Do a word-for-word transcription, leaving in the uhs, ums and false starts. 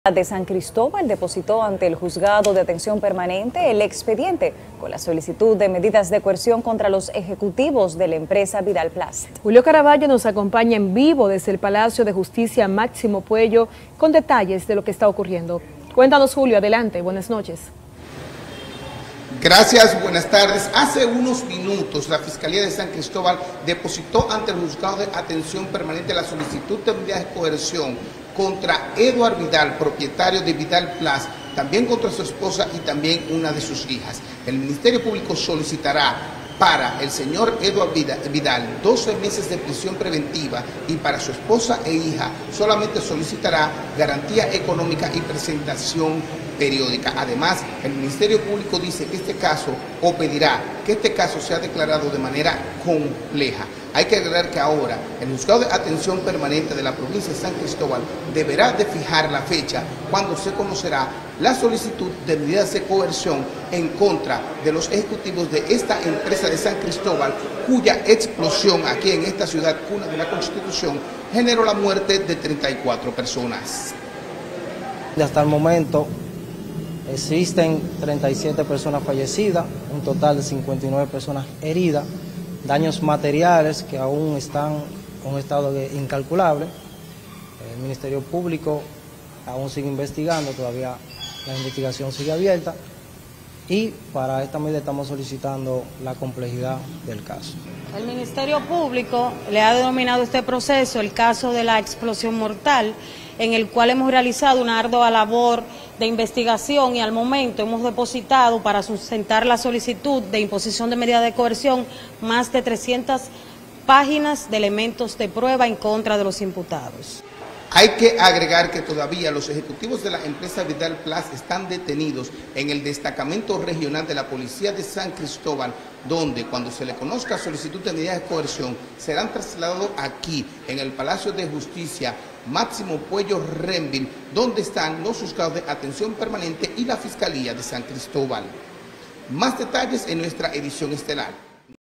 de San Cristóbal depositó ante el Juzgado de Atención Permanente el expediente con la solicitud de medidas de coerción contra los ejecutivos de la empresa Vidal Plast. Julio Caraballo nos acompaña en vivo desde el Palacio de Justicia Máximo Puello con detalles de lo que está ocurriendo. Cuéntanos, Julio, adelante, buenas noches. Gracias, buenas tardes. Hace unos minutos la Fiscalía de San Cristóbal depositó ante el Juzgado de Atención Permanente la solicitud de medidas de coerción contra Eduard Vidal, propietario de Vidal Plast, también contra su esposa y también una de sus hijas. El Ministerio Público solicitará para el señor Eduard Vidal doce meses de prisión preventiva y para su esposa e hija solamente solicitará garantía económica y presentación periódica. Además, el Ministerio Público dice que este caso, o pedirá que este caso sea declarado de manera compleja. Hay que agregar que ahora el Juzgado de Atención Permanente de la provincia de San Cristóbal deberá de fijar la fecha cuando se conocerá la solicitud de medidas de coerción en contra de los ejecutivos de esta empresa de San Cristóbal, cuya explosión aquí en esta ciudad, cuna de la Constitución, generó la muerte de treinta y cuatro personas. Hasta el momento existen treinta y siete personas fallecidas, un total de cincuenta y nueve personas heridas, daños materiales que aún están en un estado incalculable. El Ministerio Público aún sigue investigando, todavía la investigación sigue abierta y para esta medida estamos solicitando la complejidad del caso. El Ministerio Público le ha denominado este proceso el caso de la explosión mortal, en el cual hemos realizado una ardua labor de investigación y al momento hemos depositado para sustentar la solicitud de imposición de medida de coerción más de trescientas páginas de elementos de prueba en contra de los imputados. Hay que agregar que todavía los ejecutivos de la empresa Vidal Plast están detenidos en el destacamento regional de la Policía de San Cristóbal, donde cuando se le conozca solicitud de medidas de coerción serán trasladados aquí en el Palacio de Justicia Máximo Puello Renville, donde están los juzgados de atención permanente y la Fiscalía de San Cristóbal. Más detalles en nuestra edición estelar.